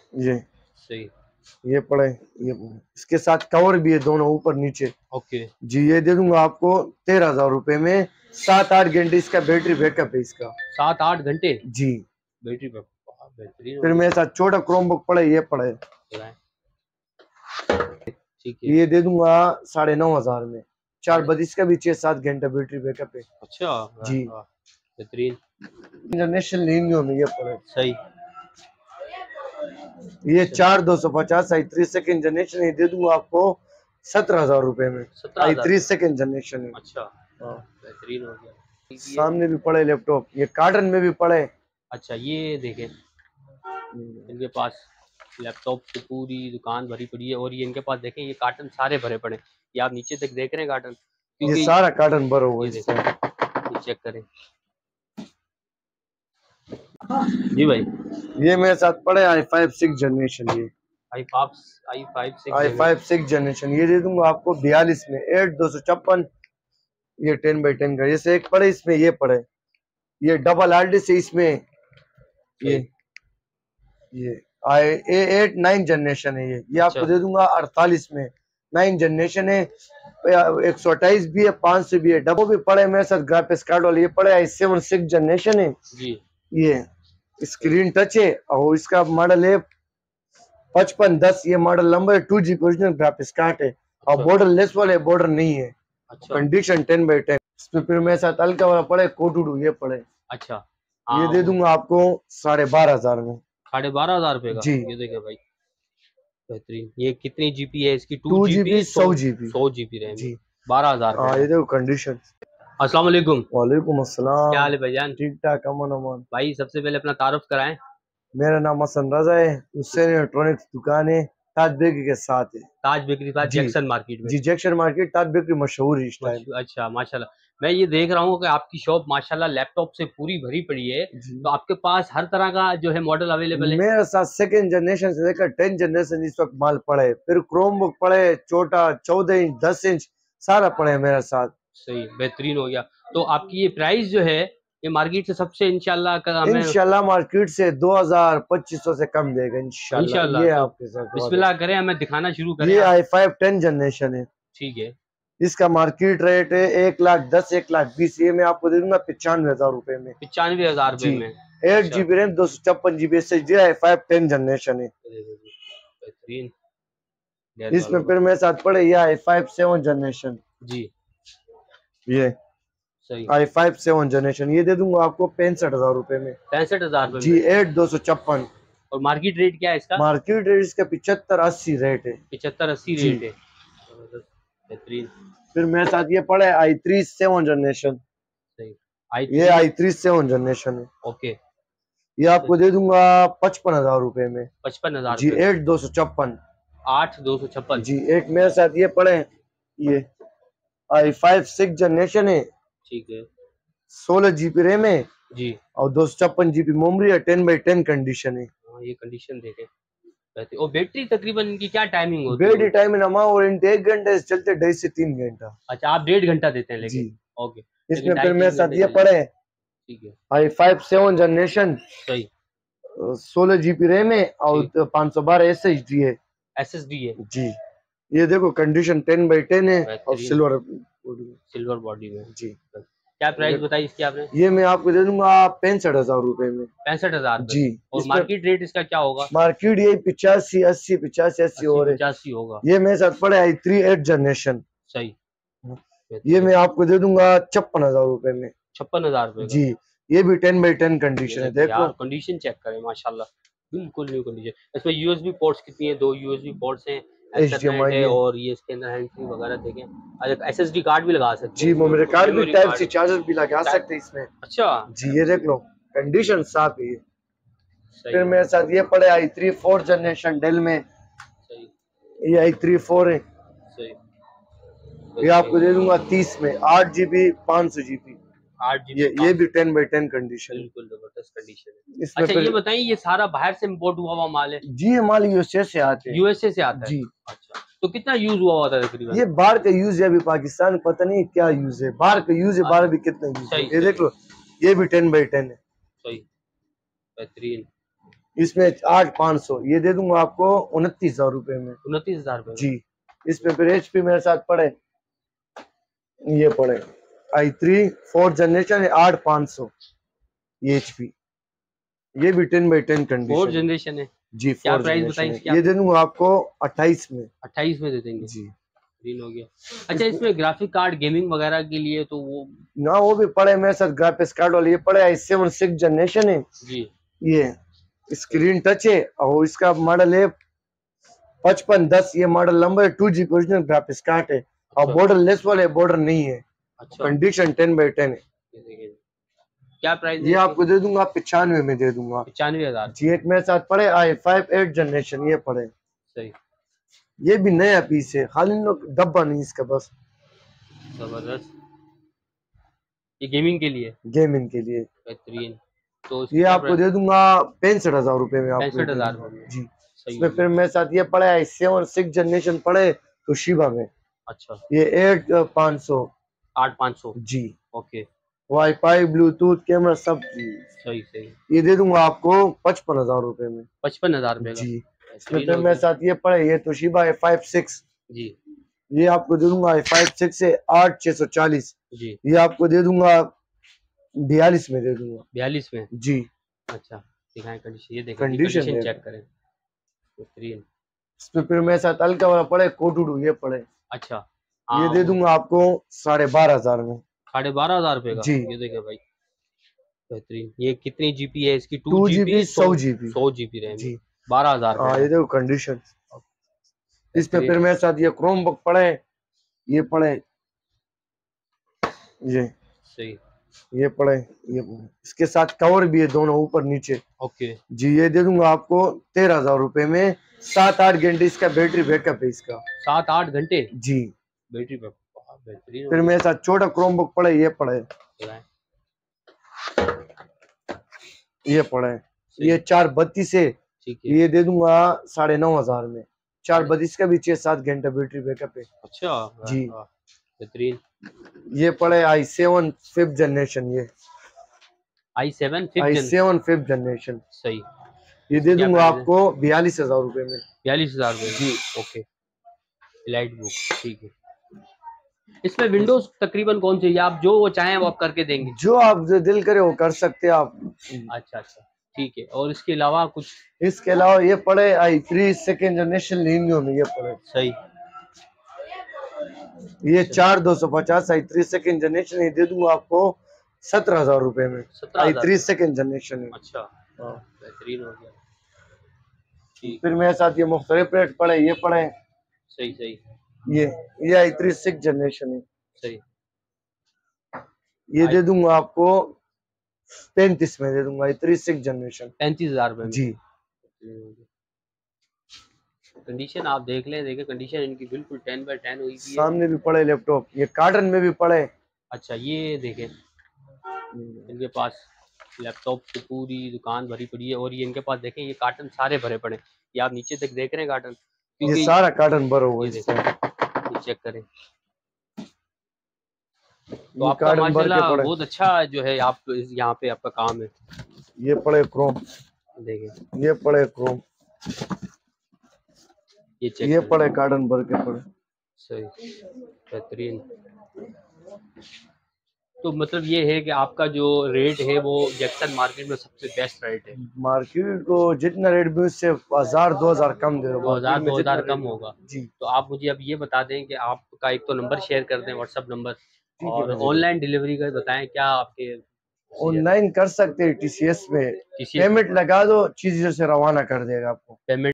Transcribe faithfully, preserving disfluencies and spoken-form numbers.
ये सही, ये पड़े, ये इसके साथ कवर भी है दोनों ऊपर नीचे। ओके जी ये दे दूंगा आपको तेरह हजार रुपए में। सात आठ घंटे इसका बैटरी बैकअप है इसका। सात आठ घंटे जी बैटरी पे, बेहतरीन हो फिर गया। मेरे साथ छोटा क्रोम बुक पड़े, ये पड़े, ठीक है। ये दे दूंगा साढ़े नौ हजार में। चार साढ़े- बज इसका भी छह सात घंटा बैटरी बैकअप है। अच्छा, जी बेहतरीन, इंटरनेशनल लिनियो में ये पड़े, सही। ये चार दो सौ पचास आई थ्री सेकेंड जनरेशन, ये दे दूंगा आपको सत्रह हजार रुपए में। सत्रह आई हजार थ्री सेकेंड जनरेशन है। अच्छा, हाँ। बेहतरीन हो गया। ये सामने भी पड़े लैपटॉप, ये कार्टन में भी पड़े। अच्छा, ये देखें इनके पास लैपटॉप की पूरी दुकान भरी पड़ी है, और ये इनके पास देखें ये कार्टन सारे भरे पड़े हैं। ये आप नीचे तक देख रहे हैं कार्टन, ये क्योंकि सारा कार्टन भरा हुआ ये है देखें, इससे। ये चेक करें जी भाई। ये मेरे साथ पड़े आई फाइव सिक्स जनरेशन, ये I five I five six I five six generation, ये दे दूंगा आपको बयालीस में। एट दो सौ छप्पन, ये टेन बाई टेन का। जैसे एक पड़े इसमें, ये पड़े, ये डबल हार्ड डिस्क है इसमें। ये ये I A eight nine generation है। ये ये आपको अच्छा। दे दूंगा अड़तालीस में। नाइन जनरेशन है, एक सौ अट्ठाईस भी है, पाँच सौ भी है। डबो भी पड़े मेरे साथ ग्राफिक्स कार्ड वाले, ये पड़े आई सेवन सिक्स जनरेशन है जी। ये स्क्रीन टच है, और इसका मॉडल है पचपन दस। ये मॉडल नंबर है, two G original graphics card है, और अच्छा। बॉर्डर लेस वाले, बॉर्डर नहीं है। अच्छा। Condition ten by ten. इसमें फिर मेरे साथ हल्का वाला पड़े कोटूडू, ये पड़े, अच्छा, ये हाँ, दे दूंगा आपको साढ़े बारह हजार में। साढ़े बारह हजार रुपए का। जी ये देखें भाई, बेहतरीन। ये कितनी जीबी है इसकी? टू टू जीबी जीबी सौ जीबी सौ जीबी रैम है, जी। बारह हजार हाँ रुपए ये का। देखो कंडीशन। अस्सलाम वालेकुम। वालेकुम अस्सलाम। क्या हाल है भाईजान? ठीक ठाक, अमन अमन। भाई सबसे पहले अपना तारुफ कराएं। मेरा नाम हसन रजा है, हुसैन इलेक्ट्रॉनिक्स दुकान है, ताज बेकरी के साथ है। ताज बेकरी का जी जैक्सन मार्केट में। जी जैक्सन मार्केट, ताज बेकरी मशहूर है इस टाइम। अच्छा, माशाल्लाह। मैं ये देख रहा हूँ कि आपकी शॉप माशाल्लाह लैपटॉप से पूरी भरी पड़ी है, तो आपके पास हर तरह का जो है मॉडल अवेलेबल है। मेरे साथ सेकंड जनरेशन से लेकर टेन जनरेशन इस वक्त माल पड़े, फिर क्रोम बुक पड़े, छोटा चौदह इंच दस इंच सारा पड़े मेरे साथ। सही, बेहतरीन हो गया। तो आपकी ये प्राइस जो है ये मार्केट से सबसे इंशाल्लाह का हमें इंशाल्लाह मार्केट से दो हजार पच्चीस सौ से कम देगा इंशाल्लाह। इंशाल्लाह। ये तो आपके साथ बिस्मिल्लाह करें, हमें दिखाना शुरू करें। ये आई फाइव टेन जनरेशन है, ठीक है। इसका मार्केट रेट है एक लाख दस एक लाख बीस। ये मैं आपको दे दूंगा पचानवे हजार रुपए में। पचानवे हजार रुपए में। एट जीबी रैम, दो सौ छप्पन GB S H D, I five ten generation है। बेहतरीन। इसमें फिर मेरे साथ पड़े ये आई फाइव सेवन जनरेशन जी। ये सही, आई फाइव सेवन जनरेशन, ये दे दूंगा आपको पैंसठ हजार रुपए में। पैंसठ हजार जी एट दो सौ छप्पन। और मार्केट रेट क्या है इसका? मार्केट रेट इसका पिछहत्तर अस्सी रेट है। पिछहत्तर अस्सी रेट है। बेहतरीन। फिर मेरे साथ ये पड़ा है आई थ्री सेवन जनरेशन। सही, आई ये आई थ्री सेवन जनरेशन है। ओके। ये आपको दे दूंगा पचपन हजार रुपए में। पचपन हजार जी एट दो सौ छप्पन। आठ दो सौ छप्पन। जी एक मेरे साथ ये पड़े, ये आई फाइव सिक्स जनरेशन है, ठीक है। सोलह जीबी रैम है जी, और दो सौ छप्पन जीबी मेमोरी है, टेन बाई टेन कंडीशन है। हाँ, ये कंडीशन देखें। और बैटरी तकरीबन इनकी क्या टाइमिंग होती है? बैटरी टाइम नमा और एक घंटे से चलते ढाई से तीन घंटा। अच्छा, आप डेढ़ घंटा देते हैं लेकिन? जी। ओके। इसमें फिर मेरे साथ ये पड़े, ठीक है, आई फाइव सेवन जनरेशन, सही, सोलह जीबी रैम है और पाँच सौ बारह एस एच डी है। एस एस डी है जी ये देखो कंडीशन टेन बाई टेन है और सिल्वर सिल्वर बॉडी में। जी। क्या प्राइस बताई इसकी आपने? ये मैं आपको दे दूंगा पैंसठ हजार रुपए में। पैंसठ हजार जी। और मार्केट रेट इसका क्या होगा? मार्केट ये पिचासी अस्सी पिचासी अस्सी और पचासी होगा। ये मेरे साथ पड़े आई थ्री एट जनरेशन, सही, ये मैं आपको दे दूंगा छप्पन हजार रुपए में। छप्पन हजार रुपए जी ये भी टेन बाई टेन कंडीशन है, देखो कंडीशन चेक करें माशाल्लाह, बिल्कुल न्यू कंडीशन। इसमें यूएसबी पोर्ट्स कितनी है? दो यूएसबी पोर्ट्स हैं, एचडीएमआई है, और ये इसके अंदर हैंड फ्री वगैरह देखें। अच्छा, एसएसडी कार्ड भी लगा सकते जी, मेमोरी कार्ड भी, टाइप सी चार्जर भी लगा सकते हैं इसमें। अच्छा जी ये देख लो कंडीशन साफ है। फिर मेरे साथ ये पड़े I three four generation Dell में, ये आई थ्री फोर है, ये आपको दे दूंगा तीस में, आठ जीबी पाँच सौ जीबी आठ जीबी। ये ये भी टेन बाई टेन कंडीशन, बिल्कुल जबरदस्त कंडीशन है। इसमें अच्छा ये बताइए, ये सारा बाहर से इम्पोर्ट हुआ हुआ माल है? जी ये माल यूएसए से आते हैं। यूएसए से आता है जी। अच्छा, तो कितना यूज हुआ होता है तकरीबन? ये बाहर का यूज है, अभी पाकिस्तान पता नहीं क्या यूज है, बाहर का यूज है, बाहर भी कितना यूज है। ये देख लो ये भी टेन बाई टेन है। सही, बेहतरीन। इसमें आठ पाँच सौ ये दे दूंगा आपको उनतीस हजार रुपए में। उनतीस हजार रुपए जी। इसमें फिर एचपी मेरे साथ पड़े, ये पड़े आई थ्री फोर्थ जनरेशन है, आठ पाँच सौ ये एचपी, ये भी ten by ten condition, fourth generation है जी। क्या प्राइस बताएंगे? ये दे दूंगा आपको अट्ठाईस में। अट्ठाईस में दे देंगे जी। ग्रीन हो गया। अच्छा, इसमें ग्राफिक कार्ड गेमिंग वगैरह के लिए तो वो ना वो भी पड़े मेरे साथ, ग्राफिक्स कार्ड वाले ये पड़े आई सेवन सिक्स जनरेशन है जी। ये स्क्रीन टच है और इसका मॉडल है पचपन दस, ये मॉडल नंबर है, two G original graphics card है और बॉर्डर लेस वाले बॉर्डर नहीं है। अच्छा। कंडीशन टेन बाई टेन है। क्या प्राइस ये आपको दे दूंगा पचानवे में दे दूंगा। पचानवे हजार जी। एक मेरे साथ पड़े आई फाइव एट जनरेशन ये पड़े, सही, ये भी नया पीस है, खाली डब्बा नहीं इसका बस। जबरदस्त, ये गेमिंग के लिए, गेमिंग के लिए बेहतरीन। तो ये आपको दे दूंगा पैंसठ हजार रुपए में। पैंसठ हजार जी। सही। इसमें फिर मेरे साथ ये पड़े आई सेवन सिक्स जनरेशन पड़े तो शिबा में। अच्छा। ये एट पाँच सौ आठ पाँच सौ जी। ओके। वाईफाई ब्लूटूथ कैमरा सब जी। सही सही। ये दे दूंगा आपको पचपन हजार रुपए में। पचपन हजार रुपए जी। इसमें फिर मेरे साथ ये पड़े ये तो शिबा है फाइव सिक्स जी, ये आपको दे दूंगा फाइव सिक्स से आठ छह सौ चालीस जी, ये आपको दे दूंगा बयालीस में दे दूंगा। बयालीस में जी। अच्छा, दिखाएं कंडीशन, ये देखें कंडीशन चेक करें बेहतरीन। इसमें फिर मेरे साथ हल्का वाला पड़े कोटूडू ये पड़े। अच्छा। ये दे दूंगा आपको साढ़े बारह हजार में। साढ़े बारह हजार रुपए का। जी। ये देखें भाई बेहतरीन। ये कितनी जीबी है इसकी? टू जीबी सौ जीबी सौ जीबी रैम जी। बारह हजार। हाँ ये देखो कंडीशन। इसमें फिर मेरे साथ ये क्रोम बुक पड़े, ये पड़े ये सही, ये पड़े ये पड़े। इसके साथ कवर भी है दोनों ऊपर नीचे। ओके जी। ये दे दूंगा आपको तेरह हजार रुपए में। सात आठ घंटे इसका बैटरी बैकअप है इसका। सात आठ घंटे जी बैटरी बैकअप, बेहतरीन। फिर मेरे साथ छोटा क्रोम बुक पड़े, ये पड़े ये पड़े ये चार बत्तीस है, ये दे दूंगा साढ़े नौ हजार में। चार बत्तीस का भी छह सात घंटा बैटरी बैकअप है। अच्छा जी बेहतरीन। ये पड़े आई सेवन फिफ्थ जनरेशन, ये I seven I seven fifth generation सही। ये दे दूंगा आपको बयालीस हजार रुपए में। बयालीस हजार रुपए जी। ओके। लाइट बुक ठीक है। इसमें विंडोज तकरीबन कौन सी, आप जो वो चाहें वो आप करके देंगे? जो आप जो दिल करे वो कर सकते हैं आप। अच्छा अच्छा ठीक है। और इसके अलावा कुछ? इसके अलावा ये पड़े I three second generation Lenovo में, ये पड़े सही। ये चार दो सौ पचास आई थ्री सेकेंड जनरेशन, ये दे दूंगा आपको सत्रह हजार रुपए में। आई थ्री सेकेंड जनरेशन है। अच्छा बेहतरीन हो गया। फिर मेरे साथ ये मुख्तलिफ रेट पड़े, ये पड़े सही सही। ये ये आई थ्री सिक्स जनरेशन है सही। ये दे दूंगा आपको पैंतीस में दे दूंगा। आई थ्री सिक्स जनरेशन पैंतीस हजार रुपए जी। कंडीशन आप देख लें, देखें कंडीशन इनकी बिल्कुल टेन बाई टेन हुई है। सामने भी पड़े लैपटॉप, ये कार्टन में भी पड़े। अच्छा ये देखें इनके पास लैपटॉप की पूरी दुकान भरी पड़ी है और ये इनके पास देखें ये कार्टन सारे भरे पड़े। ये आप नीचे तक देख रहे हैं कार्टन, ये सारा कार्टन भरा हुआ है। ये चेक करें तो आपका माशाल्लाह बहुत अच्छा जो है आप यहाँ पे आपका काम है। ये पड़े क्रोम, देखें ये पड़े क्रोम, ये चेक ये पड़े कार्टन भर के पड़े। सही बेहतरीन। तो मतलब ये है कि आपका जो रेट है वो जैक्सन मार्केट में सबसे बेस्ट रेट है। मार्केट को जितना रेट भी उससे हजार दो हजार कम दे दो हजार दो हजार कम होगा जी। तो आप मुझे अब ये बता दें कि आपका एक तो नंबर शेयर कर दें व्हाट्सएप नंबर, और ऑनलाइन डिलीवरी का बताएं क्या आपके? ऑनलाइन कर सकते हैं टीसीएस में, पेमेंट लगा दो चीज से रवाना कर देगा आपको। पेमेंट